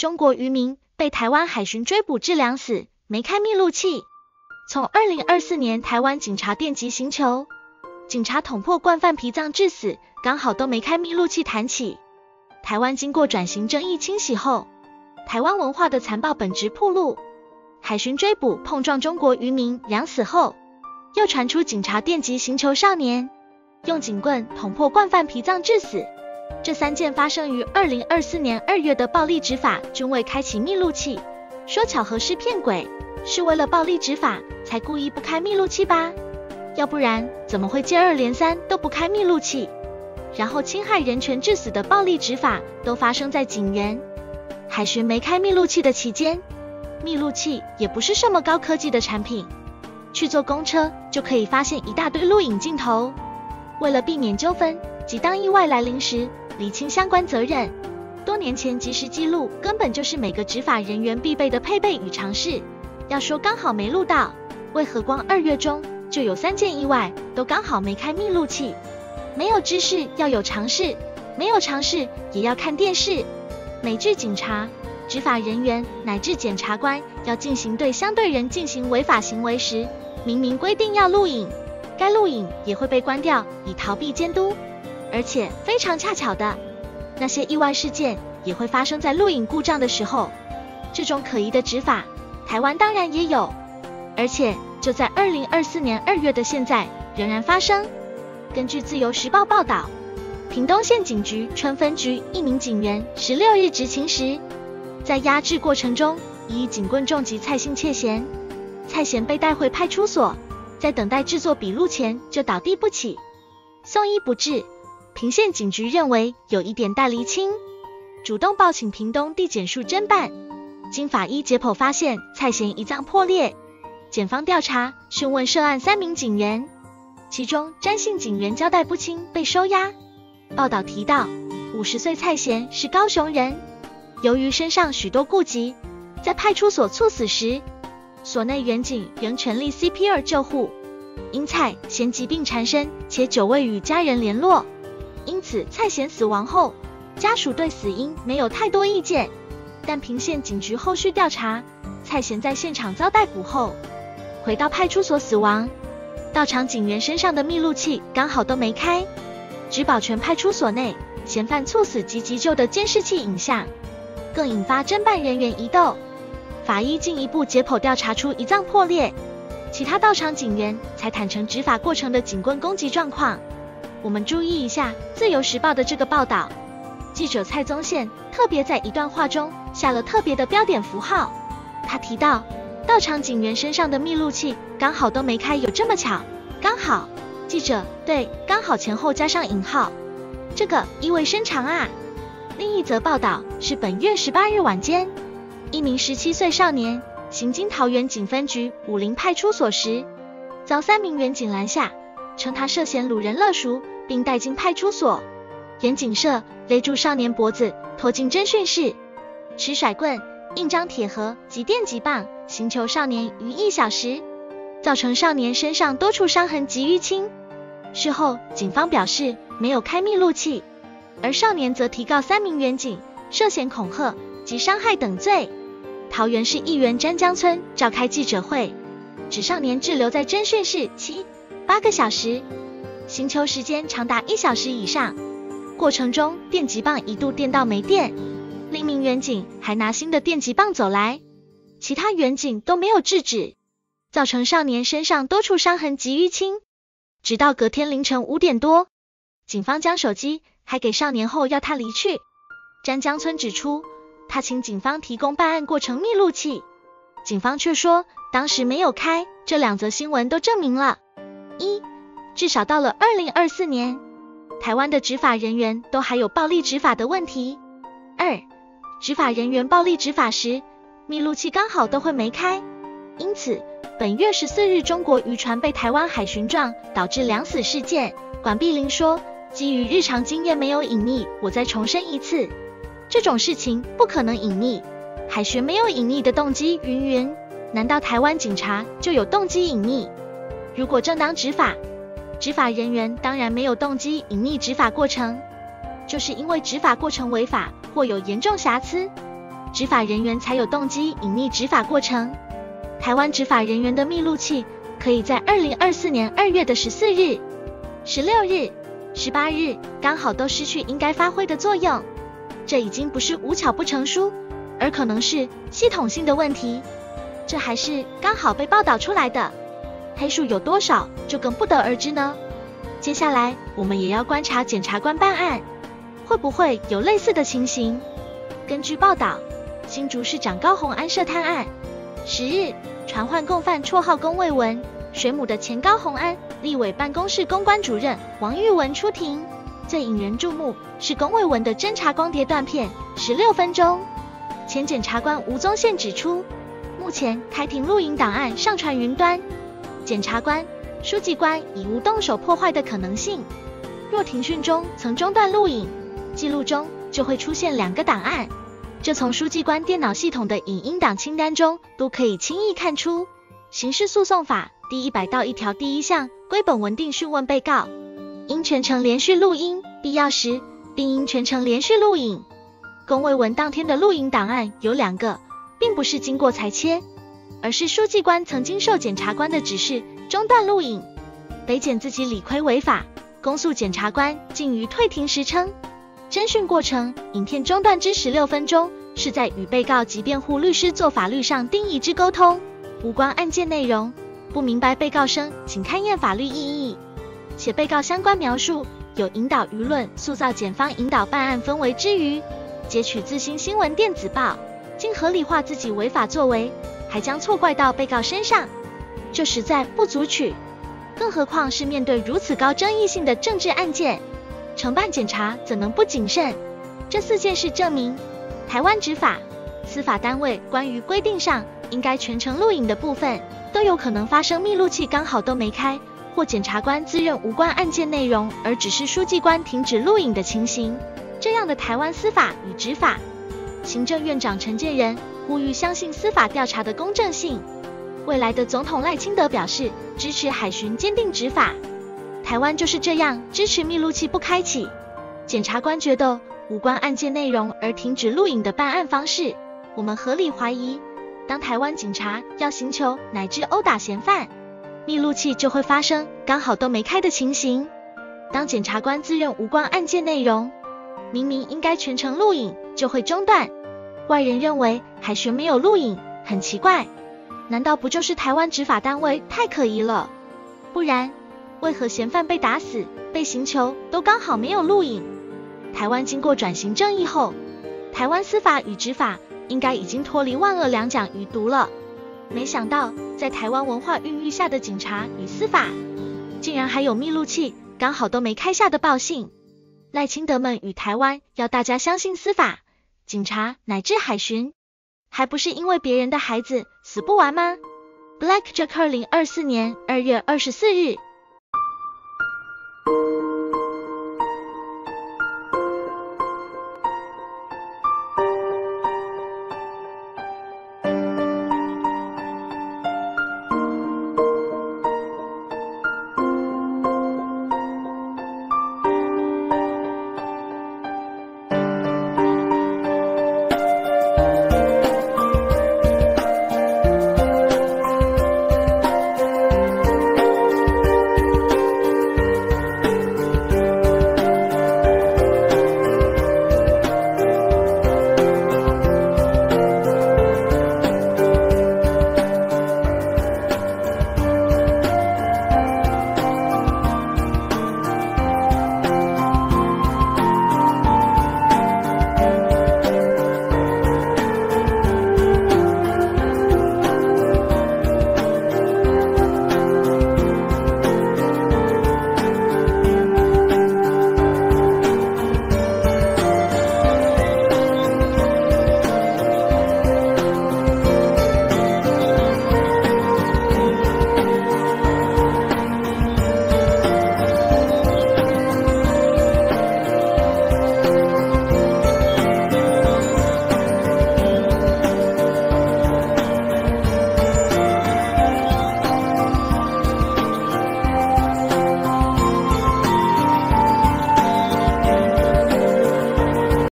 中国渔民被台湾海巡追捕致两死，没开密录器。从2024年台湾警察电击刑求，警察捅破惯犯脾脏致死，刚好都没开密录器谈起。台湾经过转型正义清洗后，台湾文化的残暴本质暴露。海巡追捕碰撞中国渔民两死后，又传出警察电击刑求少年，用警棍捅破惯犯脾脏致死。这3件发生于2024年2月的暴力执法均未开启密录器，说巧合是骗鬼，是为了暴力执法才故意不开密录器吧？要不然怎么会接二连三都不开密录器？然后侵害人权致死的暴力执法都发生在警员、海巡没开密录器的期间。密录器也不是什么高科技的产品，去坐公车就可以发现一大堆录影镜头。为了避免纠纷及当意外来临时厘清相关责任，多年前即时记录根本就是每个执法人员必备的配备与常识。要说刚好没录到，为何光2月中就有3件意外都刚好没开密录器？没有知识要有常识，没有常识也要看电视。美剧警察、执法人员乃至检察官要进行对相对人进行违法行为时，明明规定要录影，该录影也会被关掉，以逃避监督。而且非常恰巧的，那些意外事件也会发生在录影故障的时候。这种可疑的执法，台湾当然也有，而且就在2024年2月的现在仍然发生。根据自由时报报道，屏东县警局春分局一名警员16日执勤时，在压制过程中以警棍重击蔡姓窃嫌，蔡嫌被带回派出所，在等待制作笔录前就倒地不起，送医不治。屏县警局认为有疑点待厘清，主动报请屏东地检署侦办。经法医解剖发现蔡嫌胰脏破裂，检方调查讯问涉案3名警员，其中詹姓警员交代不清被收押。报道提到50岁蔡嫌是高雄人，由于身上许多痼疾，在派出所猝死时，所内员警仍全力 CPR 救护。因蔡嫌疾病缠身且久未与家人联络，因此蔡嫌死亡后，家属对死因没有太多意见。但屏县警局后续调查，蔡嫌在现场遭逮捕后，回到派出所死亡。到场警员身上的密录器刚好都没开，只保全派出所内嫌犯猝死及急救的监视器影像，更引发侦办人员疑窦。法医进一步解剖调查出胰脏破裂，其他到场警员才坦诚执法过程的警棍攻击状况。我们注意一下自由时报的这个报道，记者蔡宗宪特别在一段话中下了特别的标点符号。他提到到场警员身上的密录器刚好都没开，有这么巧？刚好，记者对刚好前后加上引号，这个意味深长啊。另一则报道是本月18日晚间，一名17岁少年行经桃园警分局武陵派出所时，遭3名员警拦下，称他涉嫌掳人勒赎，并带进派出所。员警社勒住少年脖子，拖进侦讯室，持甩棍、印章铁盒及电击棒刑求少年逾1小时，造成少年身上多处伤痕及淤青。事后警方表示没有开密录器，而少年则提告3名员警涉嫌恐吓及伤害等罪。桃园市议员詹江村召开记者会，指少年滞留在侦讯室7-8个小时，刑求时间长达1小时以上，过程中电击棒一度电到没电，另一名员警还拿新的电击棒走来，其他员警都没有制止，造成少年身上多处伤痕及淤青。直到隔天凌晨5点多，警方将手机还给少年后要他离去。詹江村指出，他请警方提供办案过程密录器，警方却说当时没有开。这2则新闻都证明了：一，至少到了2024年，台湾的执法人员都还有暴力执法的问题；二，执法人员暴力执法时，密录器刚好都会没开。因此本月14日中国渔船被台湾海巡撞，导致2死事件，管碧玲说，基于日常经验没有隐匿，我再重申一次，这种事情不可能隐匿，海巡没有隐匿的动机云云，难道台湾警察就有动机隐匿？如果正当执法，执法人员当然没有动机隐匿执法过程，就是因为执法过程违法或有严重瑕疵， 执法人员才有动机隐匿执法过程。台湾执法人员的密录器可以在2024年2月的14日、16日、18日刚好都失去应该发挥的作用，这已经不是无巧不成书，而可能是系统性的问题。这还是刚好被报道出来的，黑数有多少就更不得而知呢。接下来我们也要观察检察官办案，会不会有类似的情形。根据报道，新竹市长高虹安涉贪案10日传唤共犯绰号龚卫文、水母的前高虹安立委办公室公关主任王玉文出庭。最引人注目是龚卫文的侦查光碟断片16分钟。前检察官吴宗宪指出，目前开庭录影档案上传云端，检察官、书记官已无动手破坏的可能性。若庭讯中曾中断录影，记录中就会出现2个档案，这从书记官电脑系统的影音档清单中都可以轻易看出。刑事诉讼法第101条第1项归本文定讯问被告，应全程连续录音，必要时并应全程连续录影。龚卫文当天的录影档案有2个，并不是经过裁切，而是书记官曾经受检察官的指示中断录影。北检自己理亏违法，公诉检察官竟于退庭时称，侦讯过程影片中断之16分钟是在与被告及辩护律师做法律上定义之沟通，无关案件内容，不明白被告声请勘验法律意义。且被告相关描述有引导舆论塑造检方引导办案氛围之余，截取自新新闻电子报，竟合理化自己违法作为，还将错怪到被告身上，这实在不足取。更何况是面对如此高争议性的政治案件，承办检察怎能不谨慎？这4件事证明，台湾执法、司法单位关于规定上应该全程录影的部分，都有可能发生密录器刚好都没开，或检察官自认无关案件内容而指示书记官停止录影的情形。这样的台湾司法与执法，行政院长陈建仁呼吁相信司法调查的公正性。未来的总统赖清德表示支持海巡坚定执法。台湾就是这样支持密录器不开启，检察官决斗无关案件内容而停止录影的办案方式。我们合理怀疑，当台湾警察要刑求乃至殴打嫌犯，密录器就会发生刚好都没开的情形。当检察官自认无关案件内容，明明应该全程录影就会中断。外人认为海巡没有录影很奇怪，难道不就是台湾执法单位太可疑了？不然为何嫌犯被打死、被刑求都刚好没有录影？台湾经过转型正义后，台湾司法与执法应该已经脱离万恶两蒋余毒了。没想到在台湾文化孕育下的警察与司法，竟然还有密录器刚好都没开下的报信。赖清德们与台湾要大家相信司法、警察乃至海巡，还不是因为别人的孩子死不完吗？ Black Jack 2024年2月24日